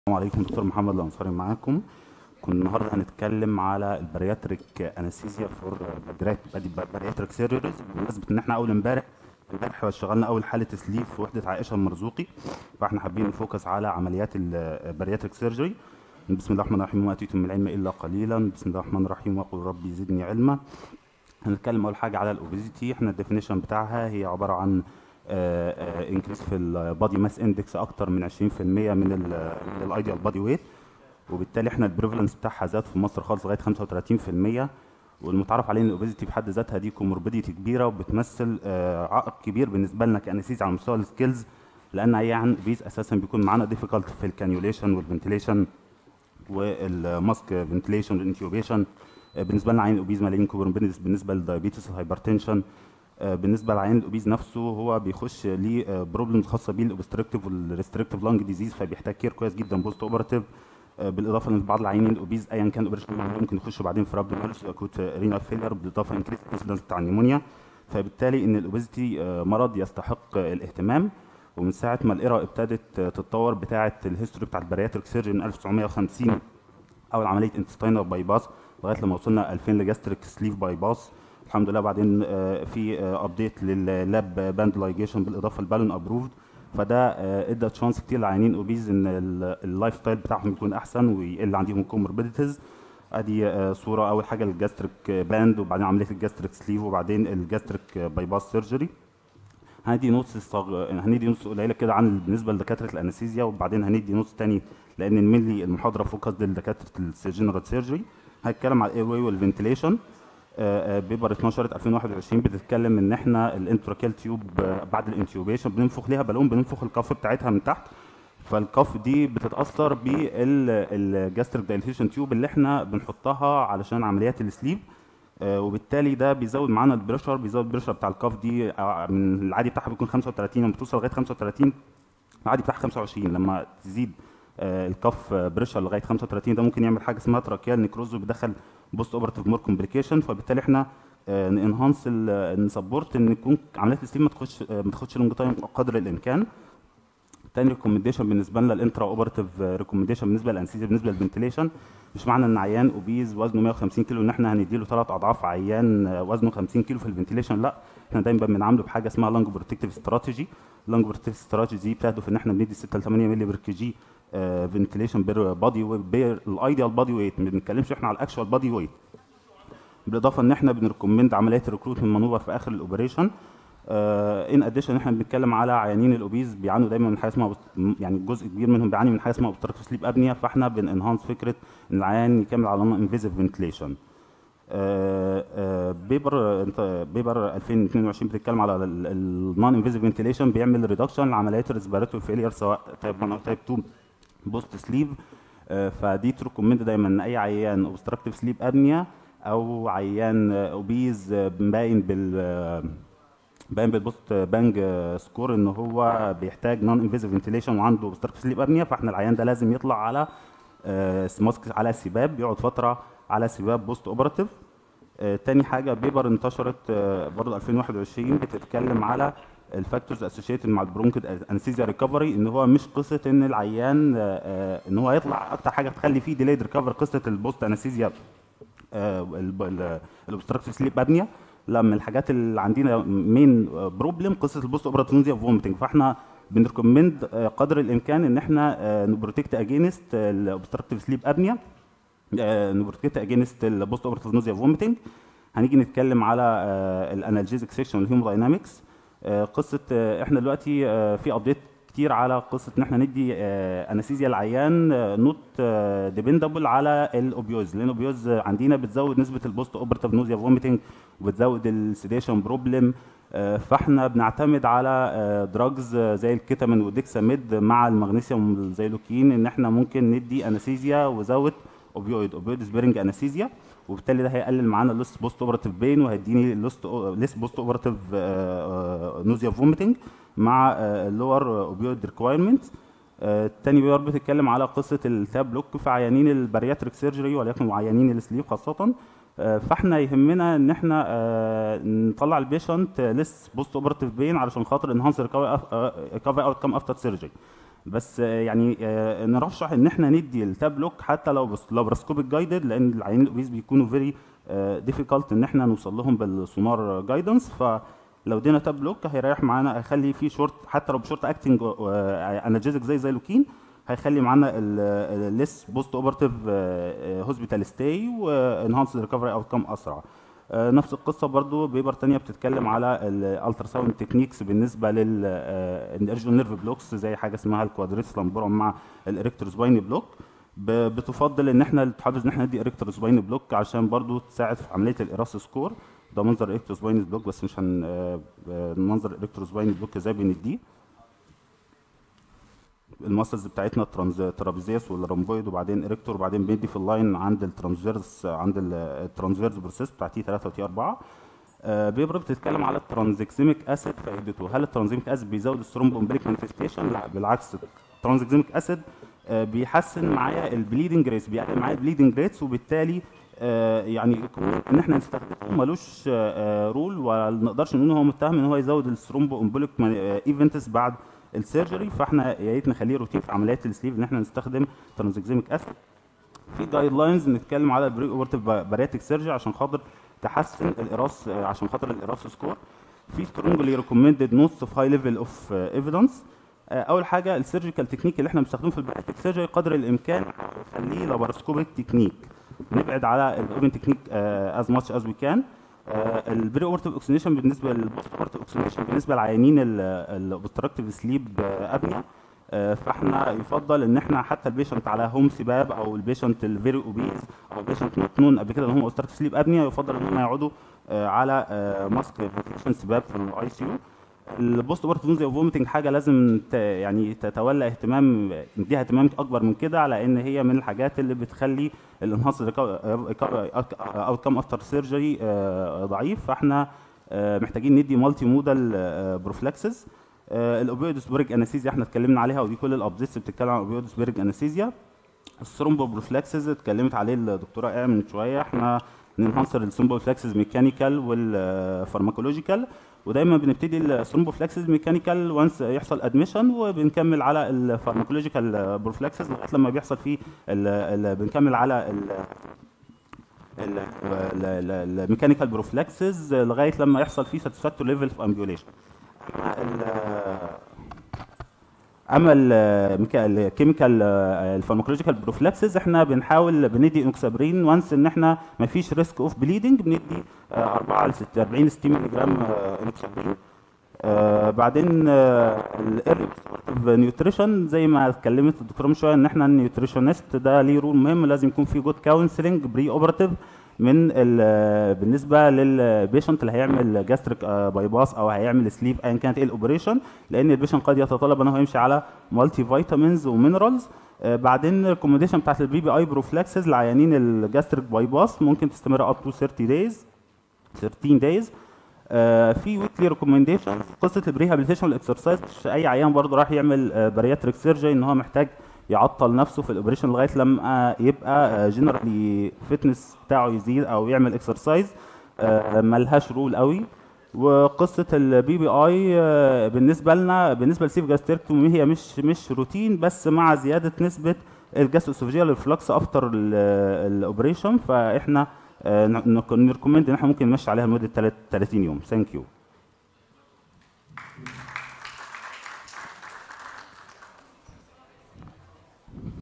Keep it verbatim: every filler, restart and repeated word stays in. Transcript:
السلام عليكم، دكتور محمد الأنصاري معاكم. كنا النهارده هنتكلم على البارياتريك انستيزيا فور بارياتريك سيرجريز، بمناسبة ان احنا اول امبارح امبارح اشتغلنا اول حالة تسليف في وحدة عائشة المرزوقي، فاحنا حابين نفوكس على عمليات البارياتريك سيرجري. بسم الله الرحمن الرحيم، وما اتيتم من العلم الا قليلا. بسم الله الرحمن الرحيم، وقل ربي زدني علما. هنتكلم اول حاجة على الاوبيزيتي. احنا الديفينيشن بتاعها هي عبارة عن انكريس في البادي ماس اندكس اكتر من عشرين في المية من من الايديال بادي ويت، وبالتالي احنا البريفالنس بتاعها زاد في مصر خالص لغايه خمسة وثلاثين في المية. والمتعارف عليه ان الاوبيزيتي في حد ذاتها دي كوموربيديتي كبيره، وبتمثل آه، عائق كبير بالنسبه لنا كانستيزيا على مستوى السكيلز، لان عيان اوبيز اساسا بيكون معانا ديفيكالت في الكانيوليشن والفنتيليشن والماسك فنتيليشن والانتيوبيشن. بالنسبه لنا عيان الاوبيز مالين كوموربيديتيز بالنسبه للدايابيتس الهايبرتنشن. بالنسبه للعيان الاوبيز نفسه هو بيخش ليه بروبلمز خاصه بيه الاوبستركتيف والريستركتيف لانج ديزيز، فبيحتاج كير كويس جدا بوست اوبراتيف. بالاضافه ان بعض العيانين الاوبيز ايا كان اوبريشن ممكن يخشوا بعدين في رابد مالس اكوت رينال فيلير، بالاضافه انكريس انسيدنس بتاع النيمونيا. فبالتالي ان الاوبيزيتي مرض يستحق الاهتمام. ومن ساعه ما الايرا ابتدت تتطور بتاعه الهيستوري بتاع البارياتريك سيرجري من ألف وتسعمية وخمسين، اول عمليه انتستينال باي باس لغايه لما وصلنا ألفين لجاستريك سليف باي باس الحمد لله. بعدين في ابديت لللاب باند لايجيشن بالاضافه لبالون ابروفد، فده ادى تشانس كتير لعيانين اوبيز ان اللايف ستايل بتاعهم يكون احسن ويقل عندهم كوموربيديتيز. ادي صوره اول حاجه للجاستريك باند، وبعدين عمليه الجاستريك سليف، وبعدين الجاستريك باي باس سيرجري. هندي نوتس صغ... هندي نوتس قليله كده عن بالنسبه لدكاتره الانستيزيا، وبعدين هندي نوتس تاني لان الملي المحاضره فوكس لدكاتره الجنرال سيرجري. هنتكلم على الاير واي والفنتيليشن. بيبر اتناشر ألفين وواحد وعشرين بتتكلم ان احنا الانتراكيل تيوب بعد الانتيوبيشن بننفخ ليها بالون، بننفخ الكف بتاعتها من تحت، فالكف دي بتتاثر بالجاستريك دايليتيشن تيوب اللي احنا بنحطها علشان عمليات السليب. وبالتالي ده بيزود معانا البريشر، بيزود البريشر بتاع الكف دي من العادي بتاعها بيكون خمسة وثلاثين، لما بتوصل لغايه خمسة وثلاثين العادي بتاعها خمسة وعشرين، لما تزيد الكف بريشر لغايه خمسة وثلاثين ده ممكن يعمل حاجه اسمها تراكيال نيكروز، وبيدخل بوست اوبراتيف مور كومبليكيشن. فبالتالي احنا ننهانس نسبورت ان يكون عمليات السليم ما تخش ما تاخدش لونج تايم قدر الامكان. تاني ريكومنديشن بالنسبه لنا الانترا اوبراتيف ريكومنديشن بالنسبه للانستيزيا بالنسبه للفنتيليشن. مش معنى ان عيان اوبيز وزنه مية وخمسين كيلو ان احنا هنديله ثلاث اضعاف عيان وزنه خمسين كيلو في الفنتيليشن، لا، احنا دايما بنعامله بحاجه اسمها لانج بروتكتيف استراتيجي. اللانج بروتكتيف استراتيجي دي بتهدف ان احنا بندي ستة ل ثمانية مللي بير كي جي فنتيليشن بير بادي بير الايديال بادي ويت، ما بنتكلمش احنا على الاكشوال بادي ويت. بالاضافه ان احنا بنريكومند عمليات الريكروتمنت مانوفر في اخر الاوبريشن. ان اديشن احنا بنتكلم على عيانين الاوبيز بيعانوا دايما من حاجه اسمها، يعني جزء كبير منهم بيعاني من حاجه اسمها اوبستراكتيف سليب ابنيا، فاحنا بننهانس فكره ان العيان يكمل على نون انفيزيف فنتيليشن. بيبر انت بيبر ألفين واثنين وعشرين بتتكلم على النون انفيزيف فنتيليشن، بيعمل ريدكشن لعمليات الريسبيراتوري فيلير سواء تايب واحد او تايب اتنين بوست سليب. فدي تريكومند دايما ان اي عيان اوبستراكتيف سليب ابنيا او عيان اوبيز باين بال باين بالبوست بانج سكور ان هو بيحتاج نون انفيزيف فنتيليشن وعنده اوبستراكتيف سليب ابنيا، فاحنا العيان ده لازم يطلع على ماسك على سباب، يقعد فتره على سباب بوست اوبراتيف. تاني حاجه بيبر انتشرت برضه ألفين وواحد وعشرين بتتكلم على الفاكتورز اسوشيتد مع البرونكيد انستيزيا ريكفري، ان هو مش قصه ان العيان ان هو يطلع اكتر حاجه تخلي فيه ديليد ريكفر قصه البوست انستيزيا الاوبستراكتيف سليب ابنيا، لا، من الحاجات اللي عندنا مين بروبلم قصه البوست اوبراتيف نوزيا فوميتنج. فاحنا بنريكومند قدر الامكان ان احنا نبروتكت اجينست الاوبستراكتيف سليب ابنيا، نبروتكت اجينست البوست اوبراتيف نوزيا فوميتنج. هنيجي نتكلم على الانالجيزك سيكشن والهيموداينامكس. قصه احنا دلوقتي في ابديت كتير على قصه ان احنا ندي انستيزيا العيان نوت ديبندبل على الاوبيوز، لان الاوبيوز عندنا بتزود نسبه البوست اوبراتيف نوزيا فوميتنج وبتزود السيديشن بروبلم. فاحنا بنعتمد على دراجز زي الكيتامين والديكساميد مع المغنيسيوم الزيلوكين ان احنا ممكن ندي انستيزيا وزود اوبيويد اوبيويد سبيرنج انستيزيا، وبالتالي ده هيقلل معانا اللوست بوست اوبراتيف بين وهيديني اللوست ليس بوست اوبراتيف نوزيا فوميتنج مع اللور اوبيويد ريكوايرمنت. الثاني بيور بتتكلم على قصه التاب بلوك في عيانين البارياتريك سيرجري وليكن عيانين السليب خاصه. فاحنا يهمنا ان احنا نطلع البيشنت ليس بوست اوبراتيف بين علشان خاطر انهانس ريكفري اوت كام افتر سيرجري. بس آه، يعني آه، نرشح ان احنا ندي التاب لوك حتى لو بس لابراسكوبيك جايدد، لان العيانين الاوبيز بيكونوا فيري ديفيكالت ان احنا نوصل لهم بالسونار جايدنس. فلو ادينا تاب لوك هيريح معانا، هيخلي فيه شورت حتى لو بشورت اكتنج انرجيزك زي زيلوكين، هيخلي معانا الليس بوست اوبرتيف هوسبيتال ستاي وانهانس ريكفري اوت كام اسرع. آه، نفس القصه برضو بيبر تانية بتتكلم على الالترا ساوند تكنيكس بالنسبه للارجون نيرف بلوكس، زي حاجه اسمها الكوادريتس لامبورم مع الاريكتور سباين بلوك. ب- بتفضل ان احنا تحافظ ان احنا ندي اريكتور سباين بلوك عشان برضو تساعد في عمليه الاراس سكور. ده منظر اريكتور سباين بلوك، بس مش هن آه، آه، منظر اريكتور سباين بلوك ازاي بنديه. الماسلز بتاعتنا الترانز ترابيزيوس والرامبويد وبعدين اريكتور، وبعدين بندي في اللاين عند الترانسفيرس عند الترانسفيرس بروسيس بتاع تي ثلاثة وتي أربعة. آه، بيبر بتتكلم على الترانزكسيميك اسيد فائدته. هل الترانزكسيميك اسيد بيزود الثرومبومبليك مانيفستيشن؟ لا بالعكس، الترانزكسيميك اسيد آه، بيحسن معايا البليدنج ريتس، بيقلل معايا البليدنج ريتس، وبالتالي آه، يعني ان احنا نستخدمه ملوش آه، رول، وما نقدرش نقول ان هو متهم ان هو يزود الثرومبومبليك ايفنتس بعد السيرجري. فاحنا يا ريت نخليه روتين في عمليات السليف ان احنا نستخدم ترانزكسيميك اسيد. في جايد لاينز نتكلم على البري اوبرتيف بارياتيك سيرجري عشان خاطر تحسن الاراس، آه، عشان خاطر الاراس سكور. في سترونجلي ريكومندد نوتس في هاي ليفل اوف ايفيدنس. اول حاجه السيرجيكال تكنيك اللي احنا بنستخدمه في البارياتيك سيرجري قدر الامكان نخليه لاباراسكوبيك تكنيك، نبعد على الاوبن تكنيك از ماتش از وي كان. البري اوبرتيف اوكسينيشن بالنسبه للبوست اوبرتيف اوكسينيشن بالنسبه للعيانين الاوبستراكتيف سليب ابنيا، آه، فاحنا يفضل ان احنا حتى البيشنت على هوم سباب او البيشنت الفيري اوبيز او البيشنت مطنون قبل كده ان هم اوبستراكتيف سليب ابنيا، يفضل ان هم يقعدوا آه، على آه، ماسك فنتيليشن سباب في الاي سي يو. البوست اوبرتيف نوزيا فوميتنج حاجه لازم ت يعني تتولى اهتمام، نديها اهتمام اكبر من كده، على ان هي من الحاجات اللي بتخلي الانهانس اوت كام افتر سيرجري ضعيف. فاحنا آه، محتاجين ندي مالتي مودال بروفلاكسز. الاوبيودوسبوريك انستيزيا احنا اتكلمنا عليها، ودي كل الابديتس بتتكلم عن الاوبيودوسبوريك انستيزيا. الثرومبو بروفلاكسز اتكلمت عليه الدكتوره ايه من شويه. احنا ننهانسر الثرومبو فلاكسز ميكانيكال والفارماكولوجيكال، ودايما بنبتدي الثرومبو فلاكسز ميكانيكال وانس يحصل ادميشن، وبنكمل على الفارماكولوجيكال بروفلاكسز لغايه لما بيحصل فيه ال ال بنكمل على الميكانيكال بروفلاكسز لغايه لما يحصل فيه ساتسفاكتوري ليفل اوف امبيوليشن. اما الكيميكال الفارماكولوجيكال بروفلاكسز احنا بنحاول بندي انوكسابرين وانس ان احنا ما فيش ريسك اوف بليدنج، بندي آه، أربعة ل أربعين ستين مللي جرام انوكسابرين. آه بعدين الايرلي نيوتريشن زي ما اتكلمت الدكتوره من شويه، ان احنا النيوتريشنست ده ليه رول مهم، لازم يكون في جود كونسلنج بري اوبراتيف من بالنسبه للبيشنت اللي هيعمل جاستريك باي باس او هيعمل سليب ايا كانت ايه الاوبريشن، لان البيشنت قد يتطلب ان هو يمشي على مالتي فيتامينز ومينرالز. آه بعدين الريكومنديشن بتاعت البي بي اي بروفلاكسز لعيانين الجاستريك باي باس ممكن تستمر اب تو ثلاثين دايز ثلاثة عشر دايز. آه في ويكلي ريكومنديشن قصه الريهابيليتيشن والاكسرسايز. اي عيان برضه راح يعمل آه بارياتريك سيرجري ان هو محتاج يعطل نفسه في الاوبريشن لغايه لما يبقى جنرالي فيتنس بتاعه يزيد او يعمل اكسرسايز. آه ملهاش رول قوي. وقصه البي بي اي آه بالنسبه لنا بالنسبه للسيف جاستريكتومي هي مش مش روتين، بس مع زياده نسبه الجاستروسوفيجيال ريفلكس افتر الاوبريشن، فاحنا نريكومند ان احنا ممكن نمشي عليها لمده ثلاثين يوم. ثانك يو.